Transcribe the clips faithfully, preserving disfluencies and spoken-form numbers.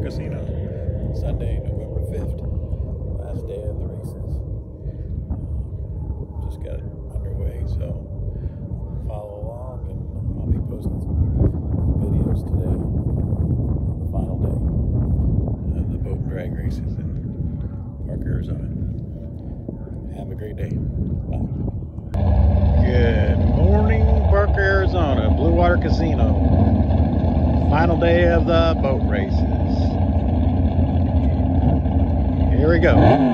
Casino. Sunday, November fifth. Last day of the races. Um, just got underway, so follow along and I'll be posting some videos today on the final day of the boat and drag races in Park, Arizona. Have a great day. Bye. Good morning, Park, Arizona, Blue Water Casino. Final day of the boat races. Here we go.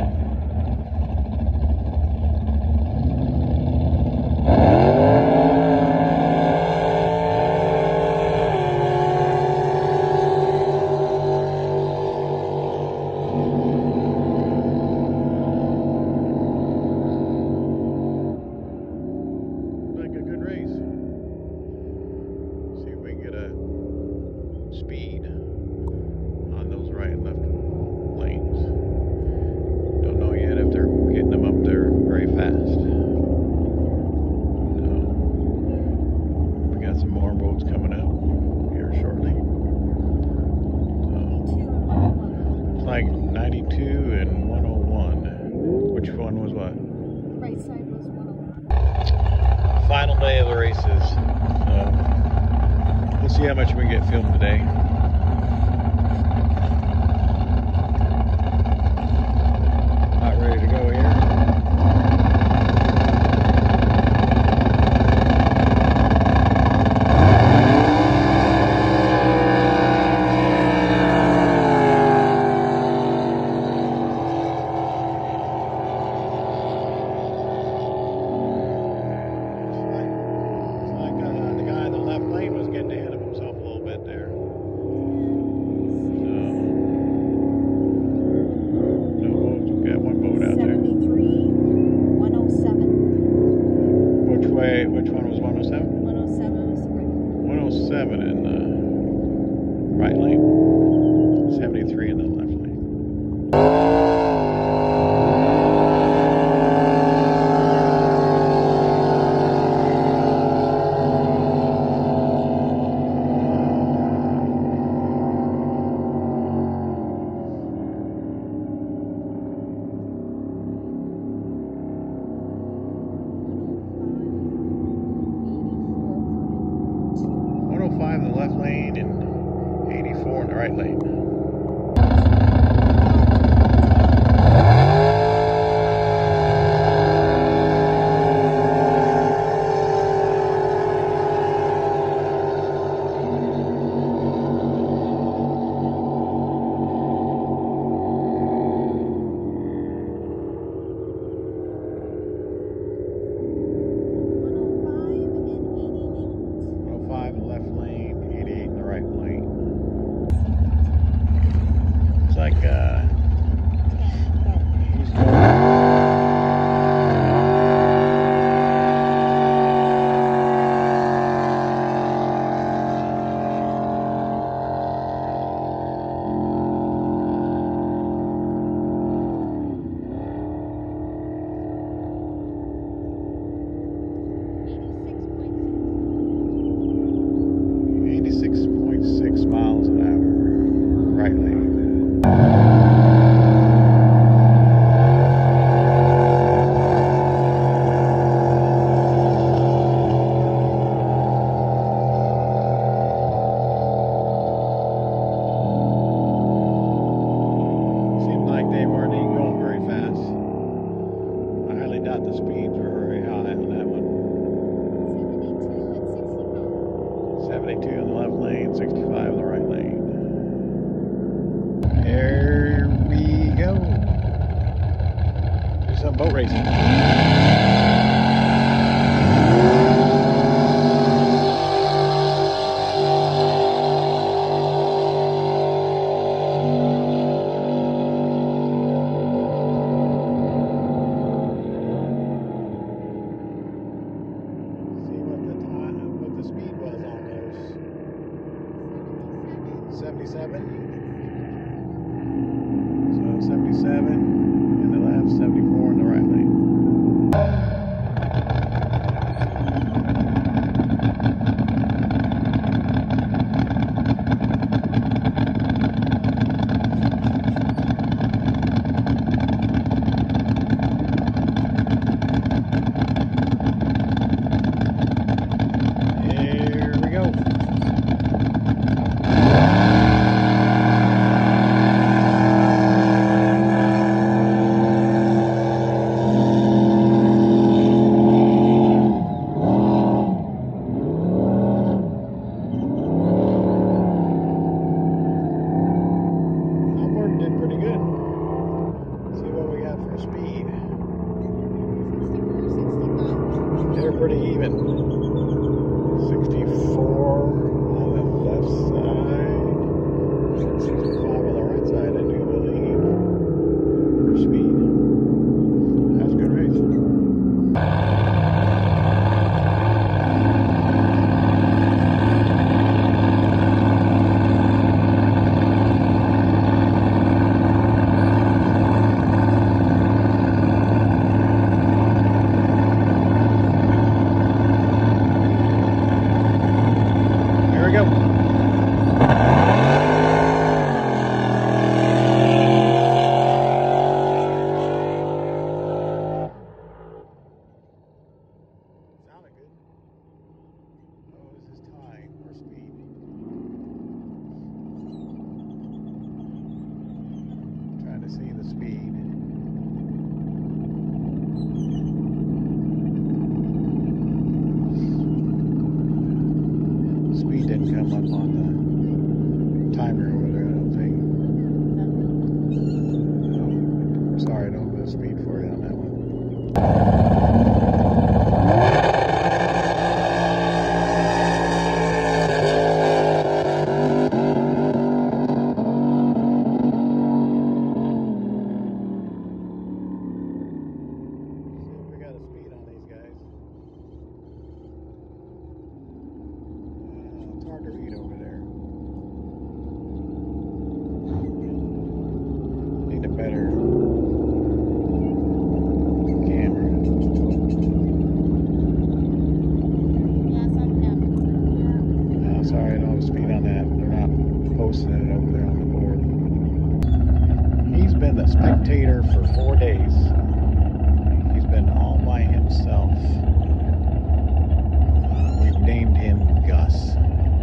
Speed on those right and left lanes. Don't know yet if they're getting them up there very fast. So, we got some more boats coming up here shortly. So, it's like ninety-two and one oh one. Which one was what? Right side was one oh one. Final day of the races. So, we'll see how much we can get filmed today. Not ready to go here. Which one was one oh seven? one oh seven was the right one. one oh seven in the right lane. seventy-three in the left lane. one oh five in the left lane and eighty-four in the right lane. It's like uh eighty-six point six miles an hour, right lane. Seemed like they weren't even going very fast. I highly doubt the speeds were very high on that one. seventy-two in the left lane, sixty-five in the right lane. There we go. Do some boat racing. seventy-seven. So seventy-seven in the left, seventy-four in the right lane. go. Sounded good. Oh, this is time for speed. Trying to see the speed. Speed didn't come up on the timer over there, I don't think. No. Sorry, I don't have the speed for you on that one. Hard to read over there. Need a better camera. Yeah, some have. No, sorry, I don't have speed on that. They're not posting it over there on the board. He's been the spectator for four days. He's been all by himself. We've named him Gus.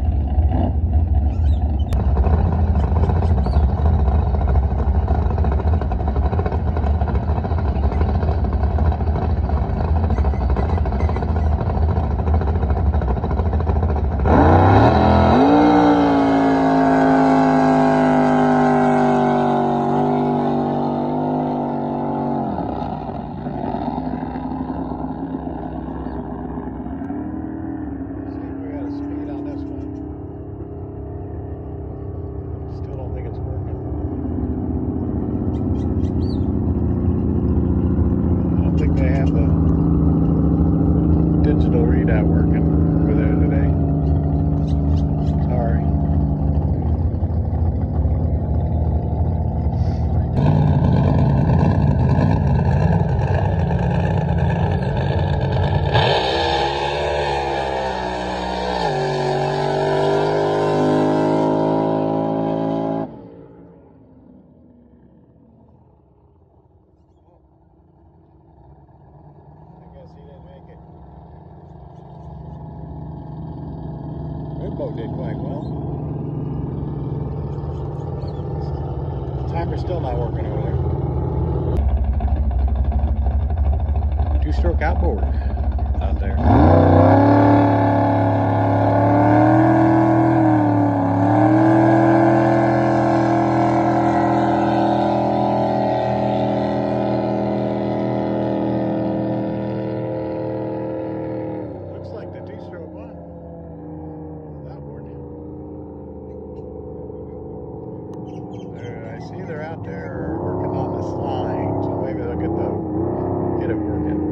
They have the digital readout working over there today. Sorry. Boat did quite well. The timer's still not working over there. Two-stroke outboard out there. Looks like the two-stroke one. I see they're out there working on this line, so maybe they'll get the get it working.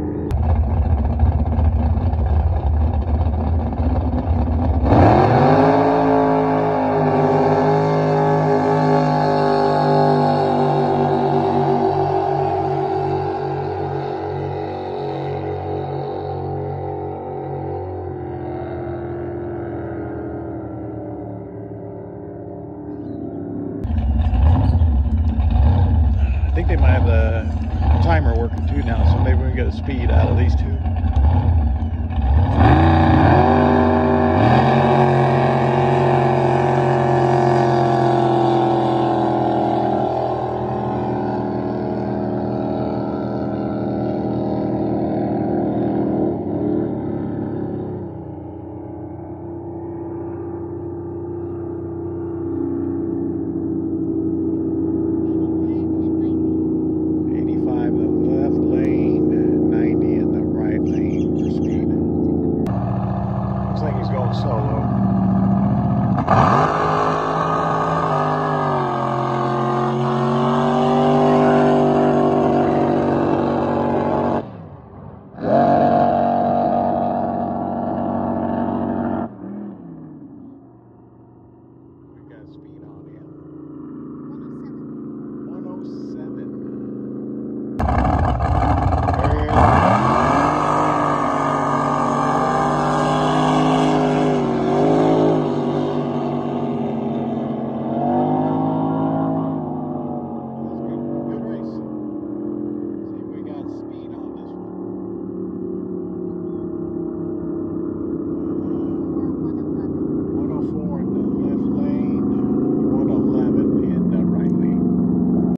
I think they might have the timer working too now, so maybe we can get a speed out of these two. Solo.